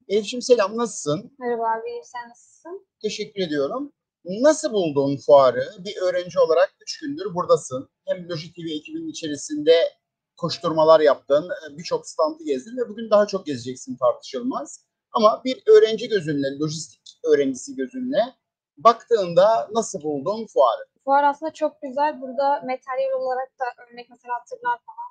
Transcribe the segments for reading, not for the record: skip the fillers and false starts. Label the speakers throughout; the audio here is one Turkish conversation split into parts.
Speaker 1: Elif'ciğim selam, nasılsın?
Speaker 2: Merhaba abi, sen nasılsın?
Speaker 1: Teşekkür ediyorum. Nasıl buldun fuarı? Bir öğrenci olarak 3 gündür buradasın. Hem Loji TV ekibinin içerisinde koşturmalar yaptın, birçok standı gezdin ve bugün daha çok gezeceksin tartışılmaz. Ama bir öğrenci gözünle, lojistik öğrencisi gözünle baktığında nasıl buldun fuarı?
Speaker 2: Fuar aslında çok güzel. Burada materyal olarak da örnek mesela tırlar falan.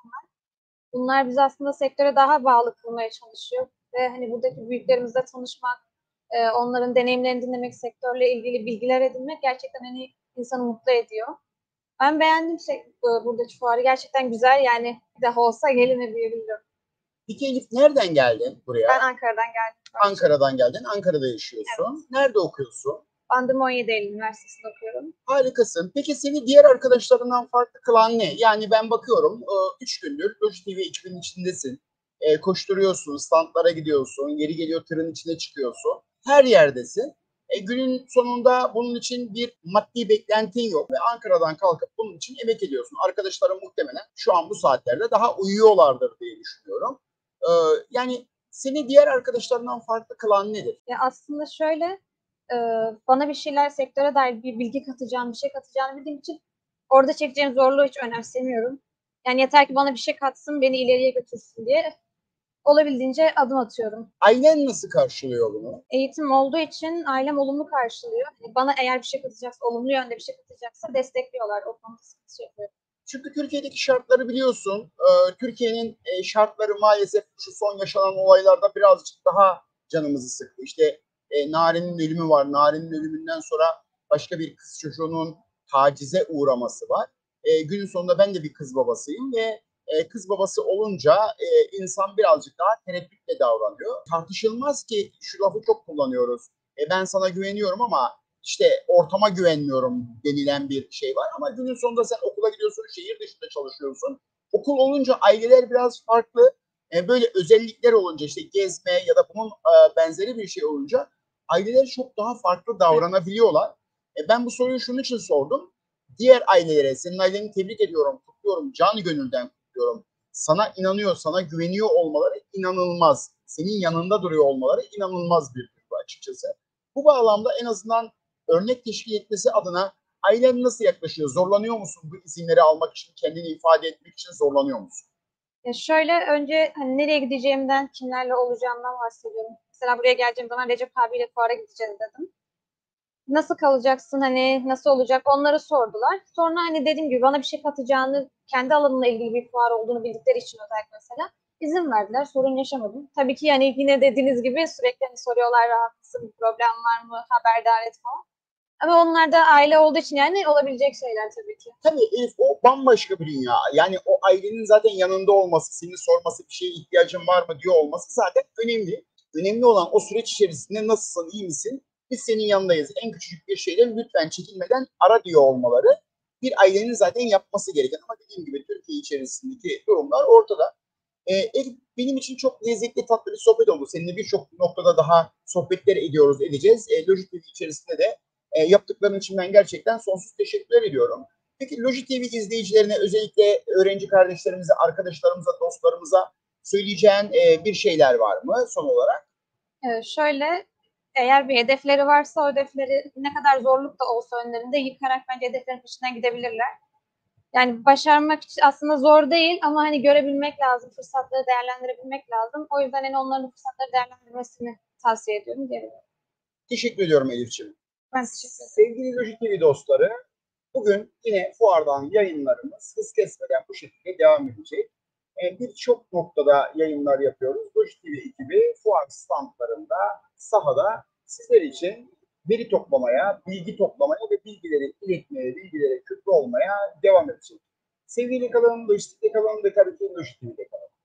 Speaker 2: Bunlar bizi aslında sektöre daha bağlı kılmaya çalışıyor. Ve hani buradaki büyüklerimizle tanışmak, onların deneyimlerini dinlemek, sektörle ilgili bilgiler edinmek gerçekten hani insanı mutlu ediyor. Ben beğendim buradaki fuarı. Gerçekten güzel yani bir daha olsa gelinir diyebilirim.
Speaker 1: Peki Elif nereden geldin
Speaker 2: Ben
Speaker 1: buraya?
Speaker 2: Ankara'dan geldim.
Speaker 1: Ankara'dan geldin, Ankara'da
Speaker 2: Evet.
Speaker 1: yaşıyorsun. Nerede okuyorsun?
Speaker 2: Bandırma 17 Eylül Üniversitesi'nde okuyorum.
Speaker 1: Harikasın. Peki seni diğer arkadaşlarından farklı kılan ne? Yani ben bakıyorum 3 gündür Loji TV ekibinin içindesin. Koşturuyorsun, standlara gidiyorsun, yeri geliyor tırın içine çıkıyorsun. Her yerdesin. Günün sonunda bunun için bir maddi beklentin yok ve Ankara'dan kalkıp bunun için emek ediyorsun. Arkadaşlarım muhtemelen şu an bu saatlerde daha uyuyorlardır diye düşünüyorum. E, Yani seni diğer arkadaşlarından farklı kılan nedir?
Speaker 2: Ya aslında şöyle, e, bana bir şeyler sektöre dair bir bilgi katacağım, bir şey katacağını bildiğim için orada çekeceğim zorluğu hiç önemsemiyorum. Yani yeter ki bana bir şey katsın, beni ileriye götürsün diye olabildiğince adım atıyorum.
Speaker 1: Ailen nasıl karşılıyor bunu?
Speaker 2: Eğitim olduğu için ailem olumlu karşılıyor. Yani bana eğer bir şey katacaksa, olumlu yönde bir şey katacaksa destekliyorlar. O konuda sıkıntı yapıyor.
Speaker 1: Çünkü Türkiye'deki şartları biliyorsun. Türkiye'nin şartları maalesef şu son yaşanan olaylarda birazcık daha canımızı sıktı. İşte Narin'in ölümü var. Narin'in ölümünden sonra başka bir kız çocuğunun tacize uğraması var. Günün sonunda ben de bir kız babasıyım ve kız babası olunca insan birazcık daha tereddütle davranıyor. Tartışılmaz ki şu lafı çok kullanıyoruz. Ben sana güveniyorum ama işte ortama güvenmiyorum denilen bir şey var. Ama günün sonunda sen okula gidiyorsun, şehir dışında çalışıyorsun. Okul olunca aileler biraz farklı. Böyle özellikler olunca işte gezme ya da bunun benzeri bir şey olunca aileler çok daha farklı
Speaker 2: Evet.
Speaker 1: davranabiliyorlar. Ben bu soruyu şunun için sordum. Diğer ailelere, senin aileni tebrik ediyorum, kutluyorum, canı gönülden kutluyorum. Sana inanıyor, sana güveniyor olmaları inanılmaz. Senin yanında duruyor olmaları inanılmaz bir duygu açıkçası. Bu bağlamda en azından örnek teşkil etmesi adına ailen nasıl yaklaşıyor? Zorlanıyor musun bu izinleri almak için, kendini ifade etmek için zorlanıyor musun?
Speaker 2: Ya şöyle önce hani nereye gideceğimden, kimlerle olacağımdan bahsediyorum. Mesela buraya geleceğim zaman Recep abiyle fuara gideceğiz dedim. Nasıl kalacaksın hani nasıl olacak onları sordular. Sonra hani dediğim gibi bana bir şey katacağını kendi alanımla ilgili bir fuar olduğunu bildikleri için özellikle mesela izin verdiler. Sorun yaşamadım. Tabii ki yani yine dediğiniz gibi sürekli hani soruyorlar rahat mısın, bir problem var mı, haberdar et falan. Ama onlar da aile olduğu için yani olabilecek şeyler tabii ki.
Speaker 1: Tabii Elif o bambaşka bir dünya. Yani o ailenin zaten yanında olması, seni sorması, bir şeye ihtiyacın var mı diyor olması zaten önemli. Önemli olan o süreç içerisinde nasılsın, iyi misin? Biz senin yanındayız. En küçücük bir şeyden lütfen çekinmeden ara diyor olmaları bir ailenin zaten yapması gereken. Ama dediğim gibi Türkiye içerisindeki durumlar ortada. Elif, benim için çok lezzetli tatlı bir sohbet oldu. Seninle birçok noktada daha sohbetler ediyoruz, edeceğiz. Loji TV içerisinde de yaptıkların için ben gerçekten sonsuz teşekkür ediyorum. Peki Loji TV izleyicilerine özellikle öğrenci kardeşlerimize, arkadaşlarımıza, dostlarımıza söyleyeceğin bir şeyler var mı son olarak?
Speaker 2: Şöyle eğer bir hedefleri varsa o hedefleri ne kadar zorluk da olsa önlerinde yıkarak bence hedeflerin peşinden gidebilirler. Yani başarmak aslında zor değil ama hani görebilmek lazım, fırsatları değerlendirebilmek lazım. O yüzden hani onların fırsatları değerlendirmesini tavsiye ediyorum diyelim.
Speaker 1: Teşekkür ediyorum Elif'ciğim.
Speaker 2: Ben teşekkür ederim.
Speaker 1: Sevgili Loji TV dostları, bugün yine fuardan yayınlarımız hız kesmeden bu şekilde devam edecek. Birçok noktada yayınlar yapıyoruz. Loji TV ekibi fuar standlarında, sahada sizler için veri toplamaya, bilgi toplamaya ve bilgileri iletmeye, bilgileri köprü olmaya devam edecek. Sevgili kalın, lojistikte kalın ve tabii ki Loji TV'de kalın.